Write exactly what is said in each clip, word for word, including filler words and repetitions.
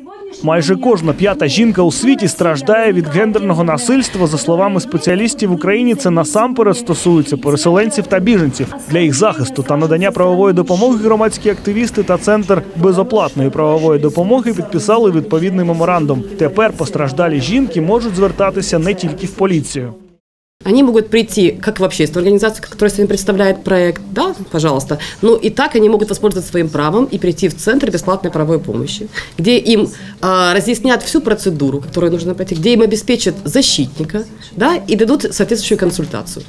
Майже кожна п'ята жінка у світі страждає від гендерного насильства. За словами спеціалістів, в Україні це насамперед стосується переселенців та біженців. Для їх захисту та надання правової допомоги громадські активісти та Центр безоплатної правової допомоги підписали відповідний меморандум. Тепер постраждалі жінки можуть звертатися не тільки в поліцію. Они могут прийти как в общественную организацию, которая сегодня представляет проект, да, пожалуйста, но и так они могут воспользоваться своим правом и прийти в Центр бесплатной правовой помощи, где им а, разъяснят всю процедуру, которую нужно пройти, где им обеспечат защитника, да, и дадут соответствующую консультацию.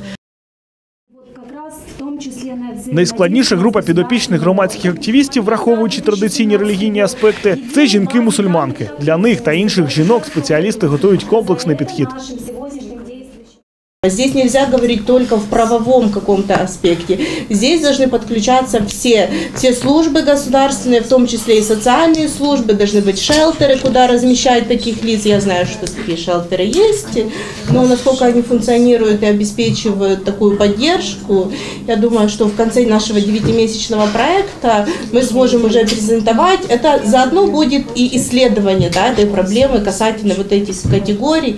Найскладніша група підопічних громадських активістів, враховуючи традиційні релігійні аспекти, це жінки-мусульманки. Для них та інших жінок спеціалісти готують комплексний підхід. Здесь нельзя говорить только в правовом каком-то аспекте. Здесь должны подключаться все, все службы государственные, в том числе и социальные службы, должны быть шелтеры, куда размещать таких лиц. Я знаю, что такие шелтеры есть, но насколько они функционируют и обеспечивают такую поддержку, я думаю, что в конце нашего девятимесячного проекта мы сможем уже презентовать. Это заодно будет и исследование, да, этой проблемы касательно вот этих категорий.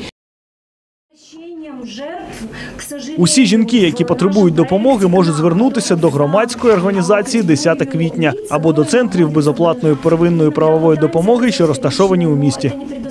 Усі жінки, які потребують допомоги, можуть звернутися до громадської організації «десяте квітня» або до центрів безоплатної первинної правової допомоги, що розташовані у місті.